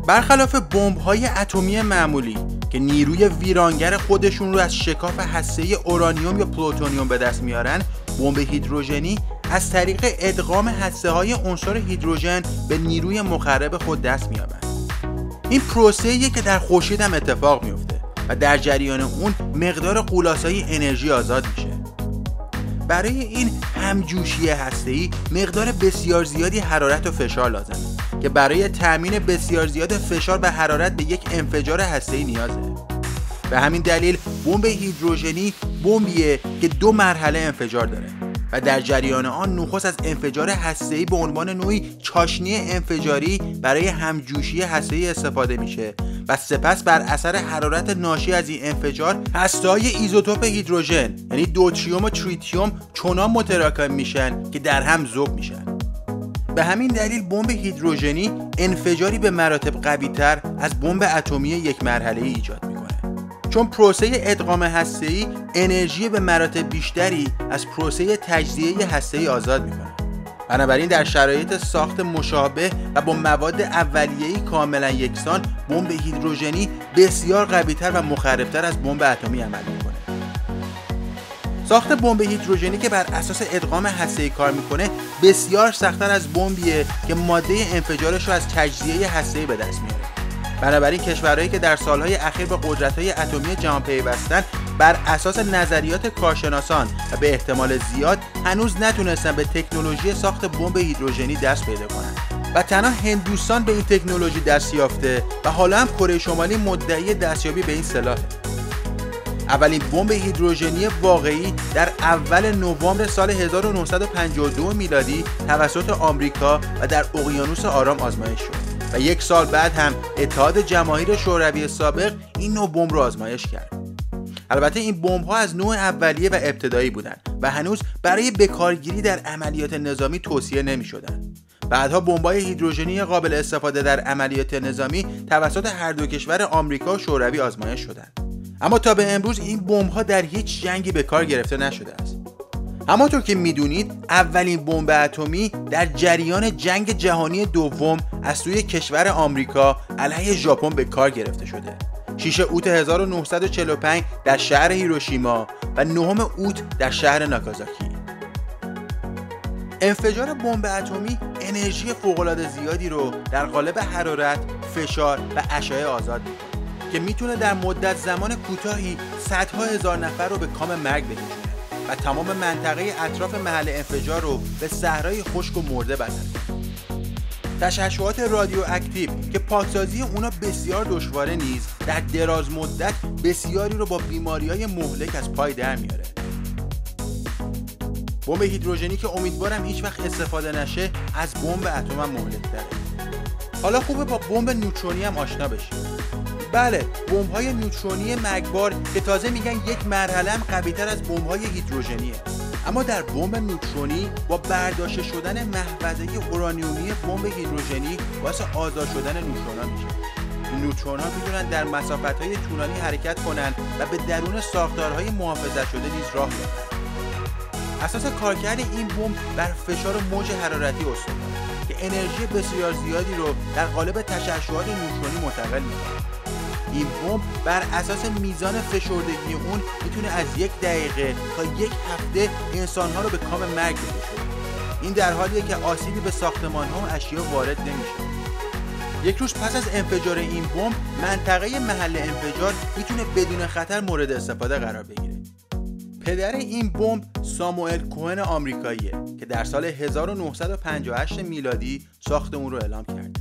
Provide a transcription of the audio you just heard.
برخلاف بمب‌های اتمی معمولی که نیروی ویرانگر خودشون رو از شکاف هسته‌ای اورانیوم یا پلوتونیوم به دست میارن، بمب هیدروژنی از طریق ادغام هسته‌های عنصر هیدروژن به نیروی مخرب خود دست می‌یابند. این پروسه‌ایه که در خورشید هم اتفاق میفته و در جریان اون مقدار غولاسایی انرژی آزاد میشه. برای این همجوشی هسته‌ای مقدار بسیار زیادی حرارت و فشار لازمه که برای تأمین بسیار زیاد فشار و حرارت به یک انفجار هسته‌ای نیازه. به همین دلیل بمب هیدروژنی بمبیه که 2 مرحله انفجار داره و در جریان آن نخست از انفجار هسته‌ای به عنوان نوعی چاشنی انفجاری برای همجوشی هسته‌ای استفاده میشه و سپس بر اثر حرارت ناشی از این انفجار هسته‌های ایزوتوپ هیدروژن یعنی دوتریوم و تریتیوم چنان متراکم میشن که در هم ذوب میشن. به همین دلیل بمب هیدروژنی انفجاری به مراتب قوی‌تر از بمب اتمی یک مرحله‌ای ایجاد میکنه، چون پروسه ادغام هسته‌ای انرژی به مراتب بیشتری از پروسه تجزیه هسته‌ای آزاد میکنه. بنابراین در شرایط ساخت مشابه و با مواد اولیه‌ای کاملا یکسان، بمب هیدروژنی بسیار قوی‌تر و مخرب‌تر از بمب اتمی عمل میکنه. ساخت بمب هیدروژنی که بر اساس ادغام هسته‌ای کار میکنه بسیار سخت‌تر از بمبیه که ماده انفجارش رو از تجزیه هسته‌ای به دست میاره. بنابراین کشورهایی که در سالهای اخیر به قدرت‌های اتمی جهان پیوستن، بر اساس نظریات کارشناسان و به احتمال زیاد هنوز نتونستن به تکنولوژی ساخت بمب هیدروژنی دست پیدا کنن و تنها هندوستان به این تکنولوژی دست یافته و حالا هم کره شمالی مدعی دستیابی به این سلاحه. اولین بمب هیدروژنی واقعی در اول نوامبر سال 1952 میلادی توسط آمریکا و در اقیانوس آرام آزمایش شد و 1 سال بعد هم اتحاد جماهیر شوروی سابق این نوع بمب را آزمایش کرد. البته این بمب‌ها از نوع اولیه و ابتدایی بودند و هنوز برای بکارگیری در عملیات نظامی توصیه نمی‌شدند. بعدها بمب‌های هیدروژنی قابل استفاده در عملیات نظامی توسط هر دو کشور آمریکا و شوروی آزمایش شدند. اما تا به امروز این بمب‌ها در هیچ جنگی به کار گرفته نشده است. همانطور که میدونید اولین بمب اتمی در جریان جنگ جهانی دوم از سوی کشور آمریکا علیه ژاپن به کار گرفته شده. 6 اوت 1945 در شهر هیروشیما و 9 اوت در شهر ناگازاکی. انفجار بمب اتمی انرژی فوق‌العاده زیادی رو در قالب حرارت، فشار و اشعه آزاد می‌کنه که میتونه در مدت زمان کوتاهی صدها هزار نفر رو به کام مرگ بکشونه و تمام منطقه اطراف محل انفجار رو به صحرای خشک و مرده بدل کنه. تشعشعات رادیواکتیو که پاکسازی اونا بسیار دشواره نیز در دراز مدت بسیاری رو با بیماری‌های مهلک از پای در میاره. بمب هیدروژنی که امیدوارم هیچ وقت استفاده نشه از بمب اتم هم مهلک‌تره. حالا خوبه با بمب نوترونی هم آشنا بشیم. بله، بمب‌های نوترونی مرگبار که تازه میگن 1 مرحله هم قوی‌تر از بمب‌های هیدروژنیه. اما در بمب نوترونی با برداشته شدن محفظه اورانیومی بمب هیدروژنی باعث آزاد شدن نوترون‌ها میشه. این نوترون‌ها میتونن در مسافت‌های طولانی حرکت کنن و به درون ساختارهای محافظت شده نیز راه بیفتن. اساس کارکرد این بمب بر فشار موج حرارتی استواره که انرژی بسیار زیادی رو در قالب تشعشعات نوترونی منتقل می‌کنه. این بمب بر اساس میزان فشردگی اون میتونه از 1 دقیقه تا 1 هفته انسان‌ها رو به کام مرگ بکشه. این در حالیه که آسیبی به ساختمان‌ها و اشیا وارد نمیشه. 1 روز پس از انفجار این بمب، منطقه محل انفجار میتونه بدون خطر مورد استفاده قرار بگیره. پدر این بمب ساموئل کوهن آمریکاییه که در سال 1958 میلادی ساخت اون رو اعلام کرد.